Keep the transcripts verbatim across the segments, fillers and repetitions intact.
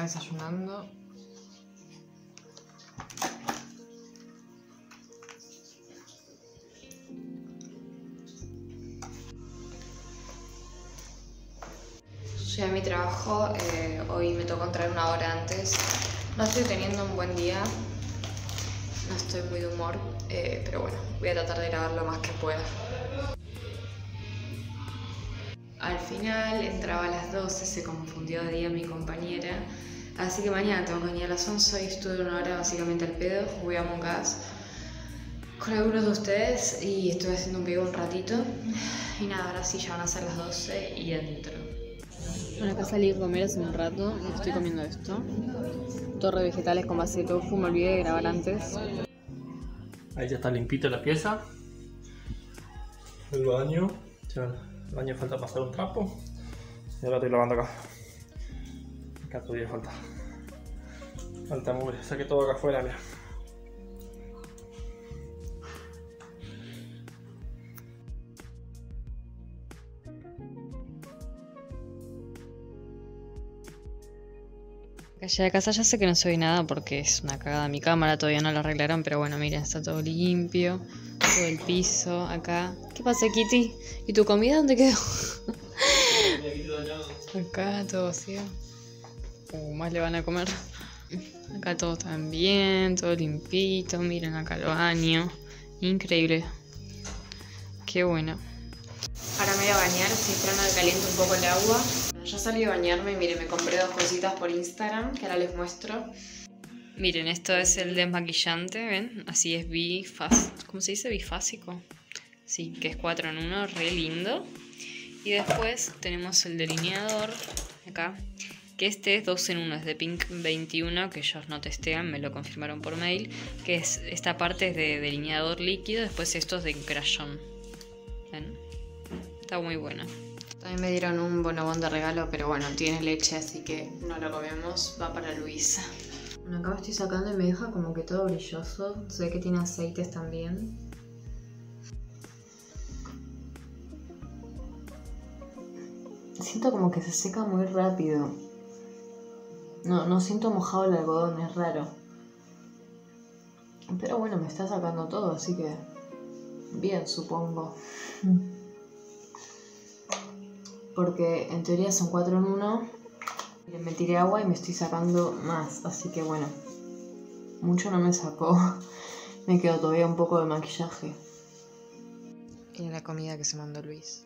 desayunando. Llegué a mi trabajo, eh, hoy me tocó entrar una hora antes. No estoy teniendo un buen día, no estoy muy de humor, eh, pero bueno, voy a tratar de grabar lo más que pueda. Al final entraba a las doce, se confundió de día mi compañera, así que mañana tengo que venir a las once y estuve una hora básicamente al pedo, jugué a Among Us con algunos de ustedes y estuve haciendo un video un ratito. Y nada, ahora sí ya van a ser las doce y adentro. Bueno, acá salí a comer hace un rato y estoy comiendo esto. Torre de vegetales con base de tofu, me olvidé de grabar antes. Ahí ya está limpito la pieza. El baño. Ya, el baño falta pasar un trapo. Y ahora estoy lavando acá. Acá todavía falta. Falta mugre. Saqué todo acá afuera, mira. Allá de casa ya sé que no se ve nada porque es una cagada. Mi cámara todavía no la arreglaron, pero bueno, miren, está todo limpio. Todo el piso acá. ¿Qué pasa, Kitty? ¿Y tu comida dónde quedó? Acá todo vacío. Uh, más le van a comer. Acá todo también, todo limpito. Miren acá el baño. Increíble. Qué bueno. Ahora me voy a bañar, estoy esperando que caliente un poco el agua. Ya salí a bañarme y miren, me compré dos cositas por Instagram que ahora les muestro. Miren, esto es el desmaquillante, ¿ven? Así es bifásico. ¿Cómo se dice? Bifásico. Sí, que es cuatro en uno, re lindo. Y después tenemos el delineador, acá, que este es dos en uno, es de Pink veintiuno, que ellos no testean, me lo confirmaron por mail. Que es esta parte es de delineador líquido, después esto es de crayón. ¿Ven? Está muy bueno. También me dieron un bonobón de regalo, pero bueno, tiene leche, así que no lo comemos. Va para Luisa. Bueno, acá me estoy sacando y me deja como que todo brilloso. Se ve que tiene aceites también. Siento como que se seca muy rápido. No, no siento mojado el algodón, es raro. Pero bueno, me está sacando todo, así que bien, supongo. Porque en teoría son cuatro en uno. Me tiré agua y me estoy sacando más. Así que bueno, mucho no me sacó. Me quedó todavía un poco de maquillaje. Y la comida que se mandó Luis.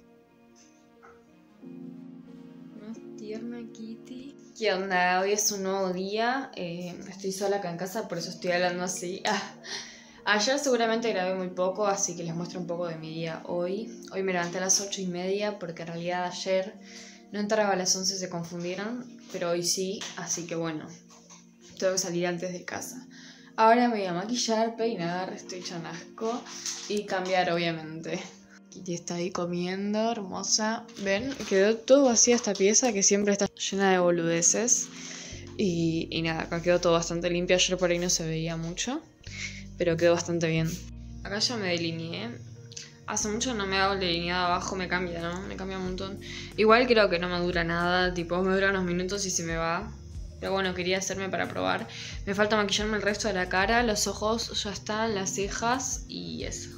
Más tierna Kitty. ¿Qué onda? Hoy es un nuevo día. Eh, estoy sola acá en casa, por eso estoy hablando así. Ah. Ayer seguramente grabé muy poco, así que les muestro un poco de mi día hoy. Hoy me levanté a las ocho y media porque en realidad ayer no entraba a las once, se confundieron, pero hoy sí, así que bueno, tengo que salir antes de casa. Ahora me voy a maquillar, peinar, estoy hecha un asco y cambiar obviamente. Kitty está ahí comiendo, hermosa. ¿Ven? Quedó todo vacía esta pieza que siempre está llena de boludeces. Y, y nada, acá quedó todo bastante limpio, ayer por ahí no se veía mucho. Pero quedó bastante bien. Acá ya me delineé. Hace mucho no me hago el delineado abajo, me cambia, ¿no? Me cambia un montón. Igual creo que no me dura nada, tipo me dura unos minutos y se me va. Pero bueno, quería hacerme para probar. Me falta maquillarme el resto de la cara, los ojos ya están, las cejas y eso.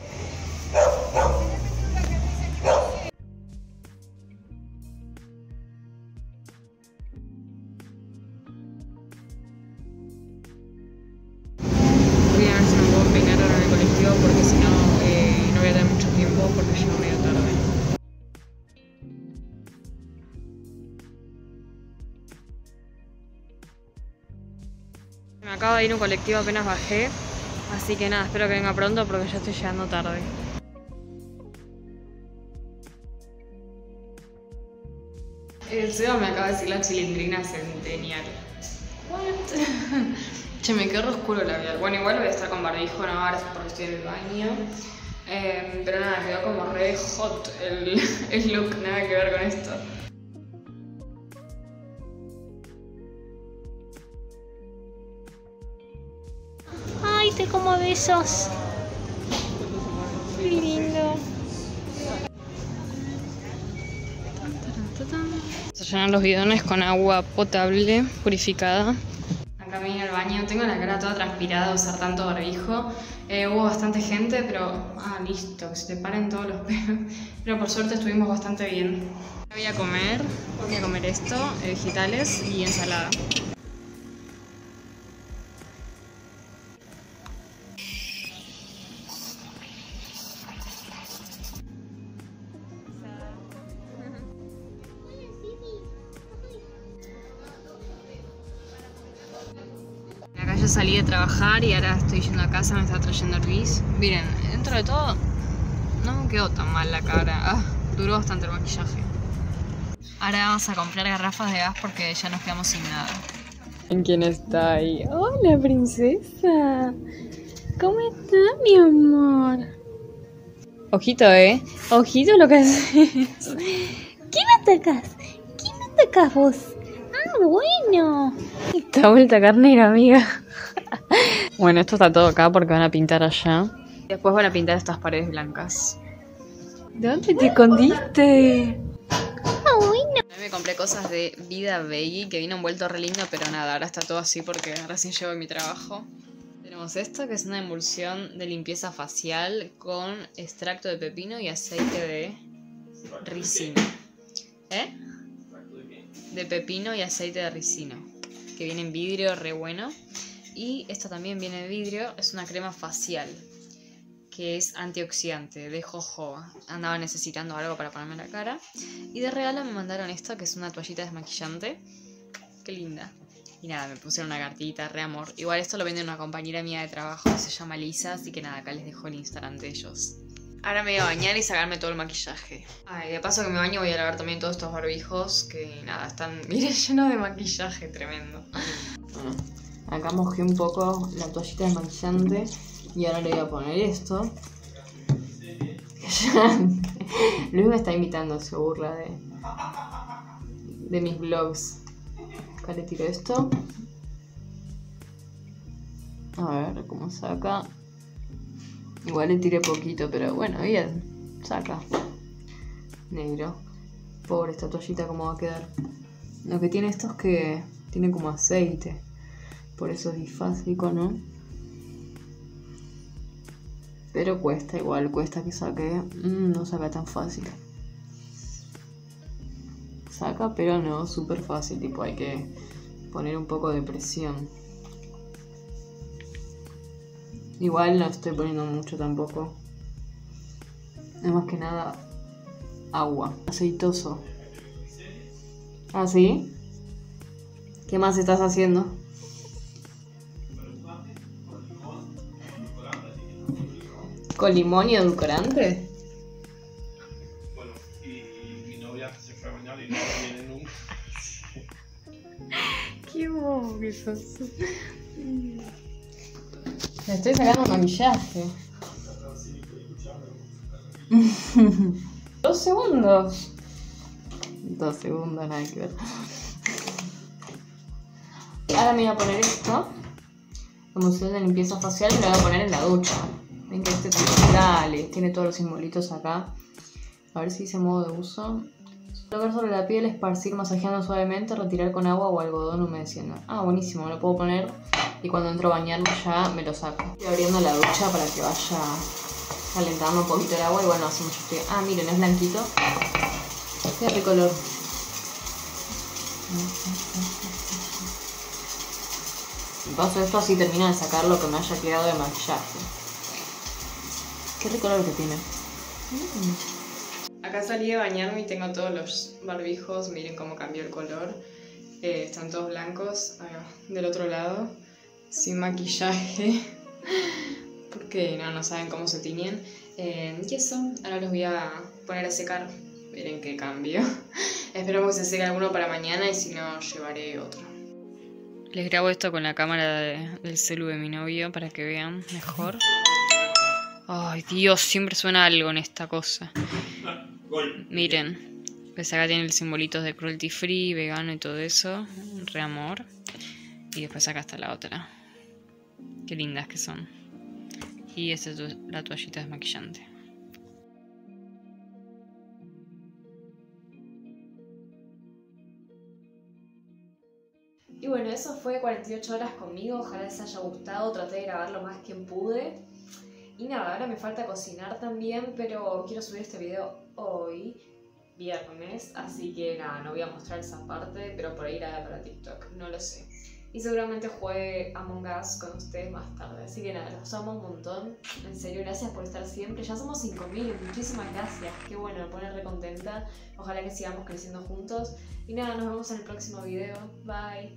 Porque si no, eh, no voy a tener mucho tiempo porque llego medio tarde. Me acaba de ir un colectivo, apenas bajé. Así que nada, espero que venga pronto porque ya estoy llegando tarde. El Seba me acaba de decir la chilindrina centenial. What? Che, me quedó re oscuro la vida. Bueno, igual voy a estar con barbijo, no, ahora es porque estoy en el baño. Eh, pero nada, quedó como re hot el, el look, nada que ver con esto. Ay, te como besos. Qué lindo. Llenan los bidones con agua potable, purificada. Acá vine al baño, tengo la cara toda transpirada de usar tanto barbijo. Eh, hubo bastante gente, pero... Ah, listo, que se te paren todos los pelos. Pero por suerte estuvimos bastante bien. Voy a comer, voy a comer esto, eh, vegetales y ensalada. Acá ya salí de trabajar y ahora estoy yendo a casa, me está trayendo Luis. Miren, dentro de todo no me quedó tan mal la cara. Ah, duró bastante el maquillaje. Ahora vamos a comprar garrafas de gas porque ya nos quedamos sin nada. ¿En quién está ahí? Hola, princesa. ¿Cómo está, mi amor? Ojito, ¿eh? Ojito lo que haces. ¿Quién me atacas? ¿Quién me atacas vos? Ah, bueno. Está vuelta carnera, amiga. Bueno, esto está todo acá porque van a pintar allá. Después van a pintar estas paredes blancas. ¿De dónde te escondiste? Ah, bueno. Me compré cosas de Vida Veggie que vino envuelto re lindo, pero nada, ahora está todo así porque recién llevo mi trabajo. Tenemos esto que es una emulsión de limpieza facial con extracto de pepino y aceite de ricino. ¿Eh? De pepino y aceite de ricino, que viene en vidrio, re bueno. Y esta también viene en vidrio, es una crema facial que es antioxidante de jojoba. Andaba necesitando algo para ponerme en la cara y de regalo me mandaron esta que es una toallita desmaquillante. Qué linda. Y nada, me pusieron una cartita, re amor. Igual esto lo vende una compañera mía de trabajo que se llama Lisa, así que nada, acá les dejo el Instagram de ellos. Ahora me voy a bañar y sacarme todo el maquillaje. Ay, de paso que me baño voy a lavar también todos estos barbijos que nada, están, miren, llenos de maquillaje, tremendo. Bueno, acá mojé un poco la toallita desmaquillante y ahora le voy a poner esto. Luis me está imitando, se burla de, de mis vlogs. Acá le tiro esto. A ver cómo saca. Igual le tiré poquito, pero bueno, bien. Saca. Negro. Pobre esta toallita, cómo va a quedar. Lo que tiene esto es que tiene como aceite. Por eso es bifásico, ¿no? Pero cuesta igual, cuesta que saque. Mm, no saca tan fácil. Saca, pero no súper fácil. Tipo, hay que poner un poco de presión. Igual no estoy poniendo mucho tampoco. Es más que nada agua. Aceitoso. ¿Ah, sí? ¿Qué más estás haciendo? ¿Con limón y edulcorante? Bueno, y mi novia se fue a bañar y no viene nunca. Qué bobo que sos. Le estoy sacando maquillaje. Dos segundos. Dos segundos, nada que ver. Ahora me voy a poner esto. Emulsión de limpieza facial y lo voy a poner en la ducha. Ven que este dale, tiene todos los simbolitos acá. A ver si dice modo de uso. Colocar sobre la piel, esparcir masajeando suavemente, retirar con agua o algodón humedeciendo. Ah, buenísimo, me lo puedo poner y cuando entro a bañarme ya me lo saco. Estoy abriendo la ducha para que vaya calentando un poquito el agua y bueno, hace mucho estoy... Ah, miren, es blanquito. Qué rico color. Y paso esto así termino de sacar lo que me haya quedado de maquillaje. Qué rico color que tiene. Mm. Acá salí de bañarme y tengo todos los barbijos, miren cómo cambió el color. Eh, están todos blancos. Acá, del otro lado, sin maquillaje, porque no, no saben cómo se tiñen. Eh, y eso, ahora los voy a poner a secar. Miren qué cambio. Espero que se seque alguno para mañana y si no, llevaré otro. Les grabo esto con la cámara de, del celu de mi novio para que vean mejor. Ay, Dios, siempre suena algo en esta cosa. Miren, pues acá tiene el simbolito de cruelty free, vegano y todo eso. Re amor. Y después acá está la otra. Qué lindas que son. Y esta es la toallita desmaquillante. Y bueno, eso fue cuarenta y ocho horas conmigo, ojalá les haya gustado, traté de grabar lo más que pude. Y nada, ahora me falta cocinar también, pero quiero subir este video hoy, viernes, así que nada, no voy a mostrar esa parte, pero por ahí irá para TikTok, no lo sé. Y seguramente juegue Among Us con ustedes más tarde, así que nada, los amo un montón, en serio, gracias por estar siempre, ya somos cinco mil, muchísimas gracias, qué bueno, me pone re contenta, ojalá que sigamos creciendo juntos. Y nada, nos vemos en el próximo video, bye.